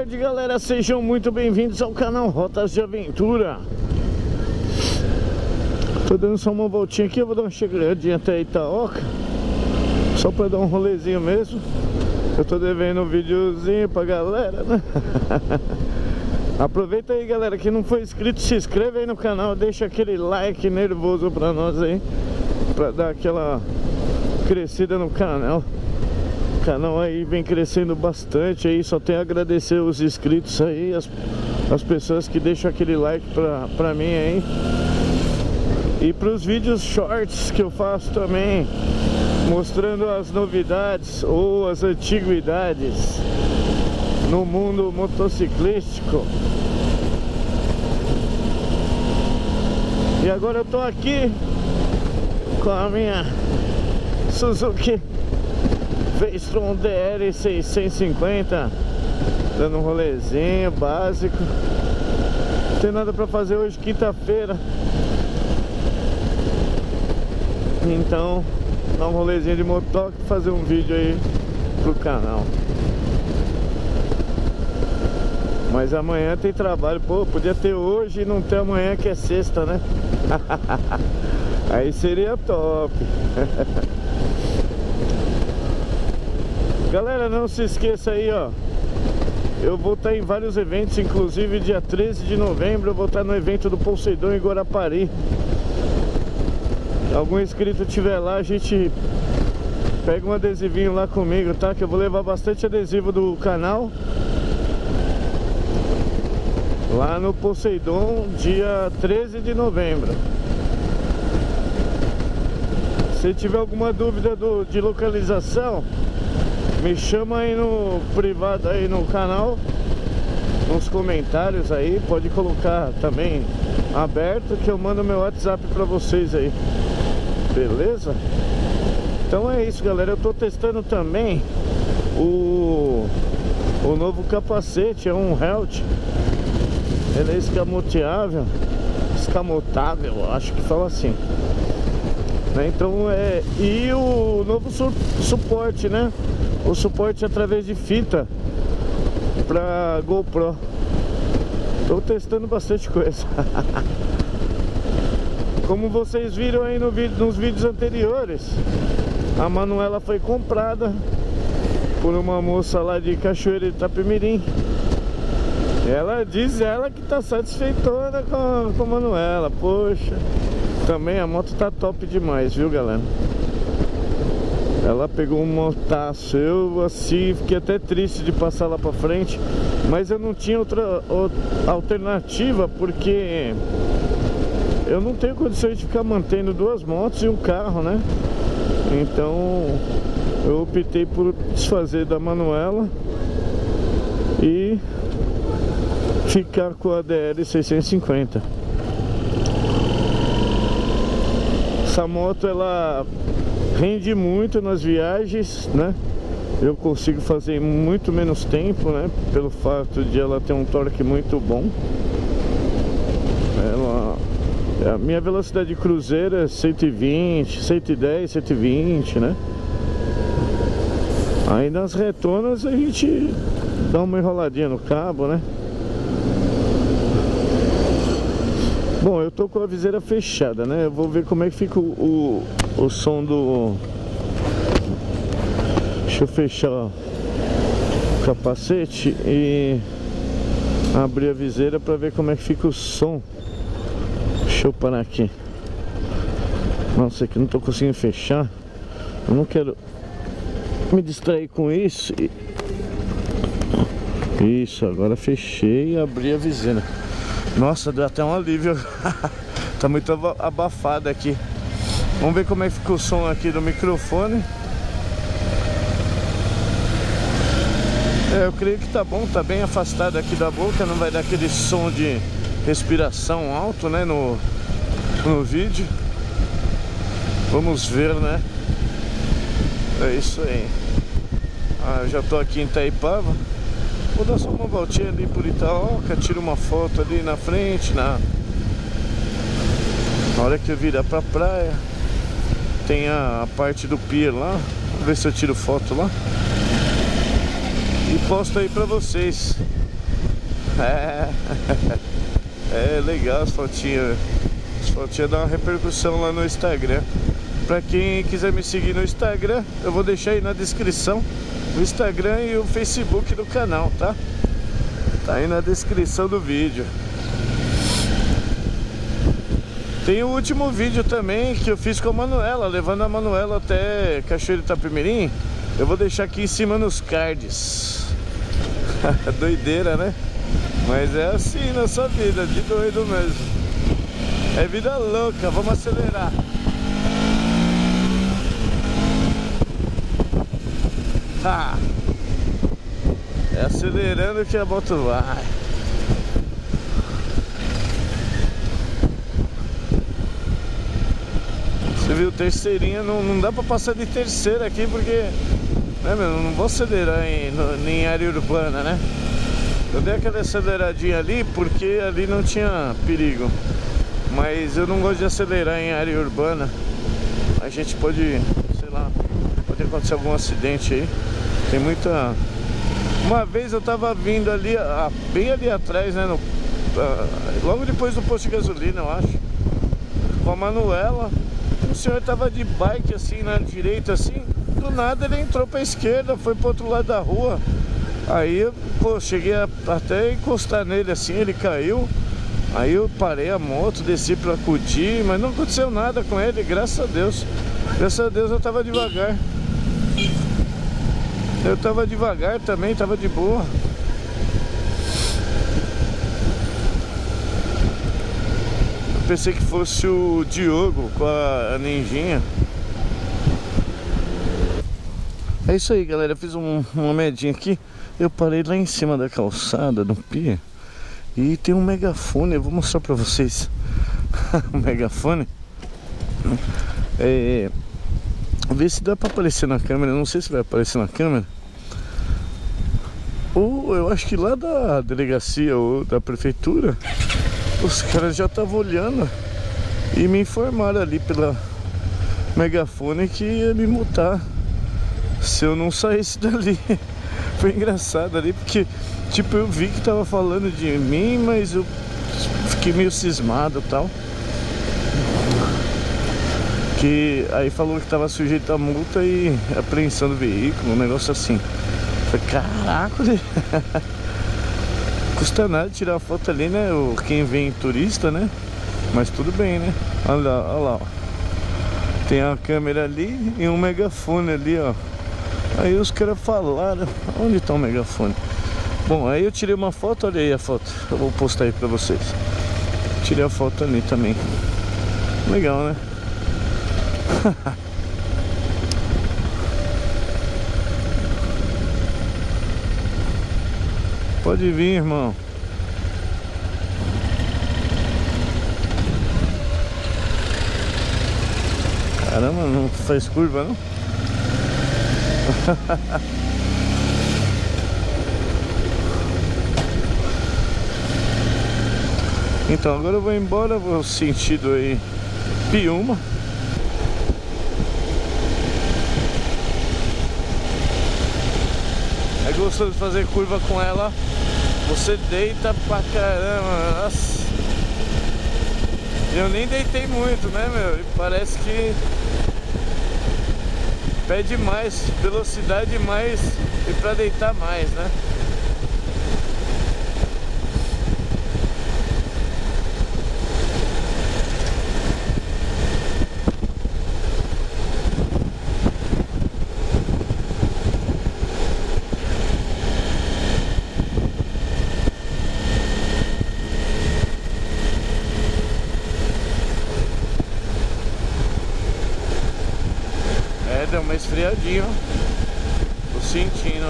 tarde, galera, sejam muito bem-vindos ao canal Rotas de Aventura. Tô dando só uma voltinha aqui, eu vou dar uma chegadinha até Itaoca, só pra dar um rolezinho mesmo. Eu tô devendo um videozinho pra galera, né? Aproveita aí, galera, que não foi inscrito, se inscreve aí no canal, deixa aquele like nervoso pra nós aí, pra dar aquela crescida no canal. O canal aí vem crescendo bastante aí, só tenho a agradecer os inscritos aí, as pessoas que deixam aquele like pra mim aí. E pros vídeos shorts que eu faço também, mostrando as novidades ou as antiguidades no mundo motociclístico. E agora eu tô aqui com a minha Suzuki V-Strom DR 650, dando um rolezinho básico. Não tem nada pra fazer hoje, quinta-feira, então dar um rolezinho de motoca e fazer um vídeo aí pro canal. Mas amanhã tem trabalho. Pô, podia ter hoje e não ter amanhã, que é sexta, né? Aí seria top. Galera, não se esqueça aí, ó, eu vou estar em vários eventos, inclusive dia 13 de novembro eu vou estar no evento do Poseidon em Guarapari. Algum inscrito tiver lá, a gente pega um adesivinho lá comigo, tá? Que eu vou levar bastante adesivo do canal lá no Poseidon, dia 13 de novembro. Se tiver alguma dúvida de localização, me chama aí no privado aí no canal, nos comentários aí, pode colocar também aberto que eu mando meu WhatsApp pra vocês aí, beleza? Então é isso, galera, eu tô testando também o novo capacete, é um Helt. Ele é escamotável, acho que fala assim, né? Então e o novo suporte, né? O suporte através de fita pra GoPro. Tô testando bastante coisa. Como vocês viram aí nos vídeos anteriores, a Manuela foi comprada por uma moça lá de Cachoeira de Itapemirim. Ela diz que tá satisfeitona com a Manuela. Poxa, também a moto tá top demais, viu, galera? Ela pegou um motaço. Eu assim fiquei até triste de passar lá pra frente, mas eu não tinha outra alternativa, porque eu não tenho condições de ficar mantendo duas motos e um carro, né? Então eu optei por desfazer da Manuela e ficar com a DR 650. Essa moto, ela rende muito nas viagens, né? Eu consigo fazer muito menos tempo, né? Pelo fato de ela ter um torque muito bom. A minha velocidade cruzeira é 120, 110, 120, né? Aí nas retonas a gente dá uma enroladinha no cabo, né? Bom, eu tô com a viseira fechada, né? Eu vou ver como é que fica o som do... Deixa eu fechar o capacete e abrir a viseira pra ver como é que fica o som. Deixa eu parar aqui. Nossa, aqui não tô conseguindo fechar. Eu não quero me distrair com isso. Isso, agora fechei e abri a viseira. Nossa, deu até um alívio. Tá muito abafado aqui. Vamos ver como é que fica o som aqui do microfone. Eu creio que tá bom, tá bem afastado aqui da boca. Não vai dar aquele som de respiração alto, né, no vídeo. Vamos ver, né? É isso aí. Eu já tô aqui em Itaipava. Vou dar só uma voltinha ali por Itaoca, tiro uma foto ali na frente, na hora que eu virar pra praia. Tem a parte do pier lá. Vou ver se eu tiro foto lá. E posto aí pra vocês. É legal as fotinhas. As fotinhas dão uma repercussão lá no Instagram. Pra quem quiser me seguir no Instagram, eu vou deixar aí na descrição o Instagram e o Facebook do canal, tá? Tá aí na descrição do vídeo. Tem o último vídeo também que eu fiz com a Manuela, levando a Manuela até Cachoeiro Itapemirim. Eu vou deixar aqui em cima nos cards. Doideira, né? Mas é assim nossa vida, de doido mesmo. É vida louca, vamos acelerar. É acelerando que a moto vai. Você viu, terceirinha, não dá pra passar de terceira aqui porque, né, meu, não vou acelerar em área urbana, né? Eu dei aquela aceleradinha ali porque ali não tinha perigo. Mas eu não gosto de acelerar em área urbana. A gente pode, sei lá, pode acontecer algum acidente aí. Tem muita... Uma vez eu tava vindo ali, bem ali atrás, né, logo depois do posto de gasolina, eu acho, com a Manuela. O senhor tava de bike assim na direita, assim, do nada ele entrou pra esquerda, foi pro outro lado da rua. Aí, pô, cheguei até encostar nele assim, ele caiu. Aí eu parei a moto, desci pra acudir, mas não aconteceu nada com ele, graças a Deus. Graças a Deus eu tava devagar. Eu tava devagar também, tava de boa. Eu pensei que fosse o Diogo com a ninjinha. É isso aí, galera, eu fiz uma medinha aqui. Eu parei lá em cima da calçada, no pia. E tem um megafone, eu vou mostrar pra vocês. O megafone. Ver se dá pra aparecer na câmera. Não sei se vai aparecer na câmera. Ou eu acho que lá da delegacia ou da prefeitura, os caras já estavam olhando e me informaram ali pela megafone que ia me multar se eu não saísse dali. Foi engraçado ali porque, tipo, eu vi que tava falando de mim, mas eu fiquei meio cismado e tal. Que aí falou que tava sujeito a multa e apreensão do veículo, um negócio assim. Falei, caraca, custa nada tirar a foto ali, né? Quem vem turista, né? Mas tudo bem, né? Olha lá, ó. Tem uma câmera ali e um megafone ali, ó. Aí os caras falaram, onde tá o megafone? Bom, aí eu tirei uma foto, olha aí a foto. Eu vou postar aí pra vocês. Tirei a foto ali também. Legal, né? Pode vir, irmão. Caramba, não faz curva, não? Então, agora eu vou embora, vou sentido aí Piúma. É gostoso de fazer curva com ela. Você deita pra caramba. Nossa. Eu nem deitei muito, né, meu? E parece que pede mais velocidade, mais e pra deitar mais, né? Deu uma esfriadinha, tô sentindo.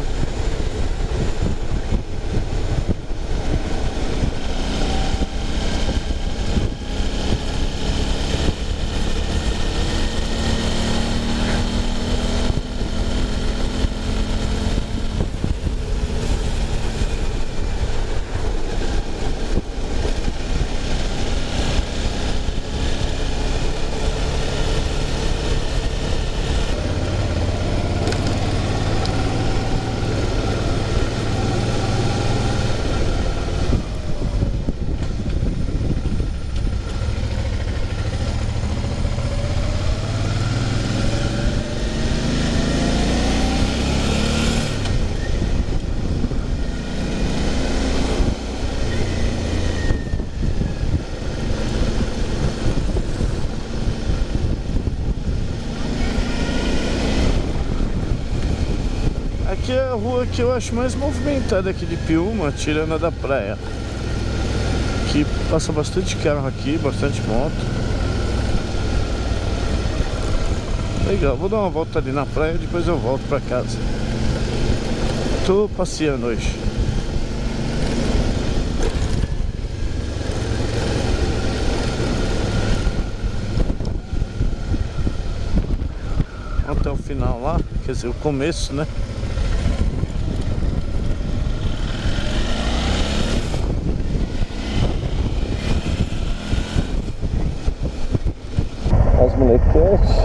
rua que eu acho mais movimentada aqui de Piúma, tirando a da praia. Que passa bastante carro aqui, bastante moto. Legal, vou dar uma volta ali na praia e depois eu volto pra casa. Tô passeando hoje. Até o final lá, quer dizer, o começo, né? As molequetes.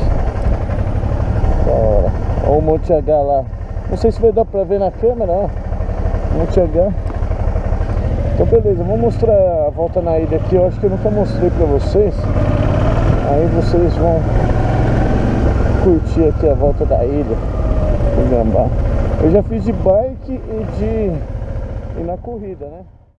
Olha o Monte H lá. Não sei se vai dar pra ver na câmera, ó. Monte H. Então beleza, vou mostrar a volta na ilha aqui. Eu acho que eu nunca mostrei pra vocês. Aí vocês vão curtir aqui a volta da ilha do Gambá. Eu já fiz de bike e na corrida, né?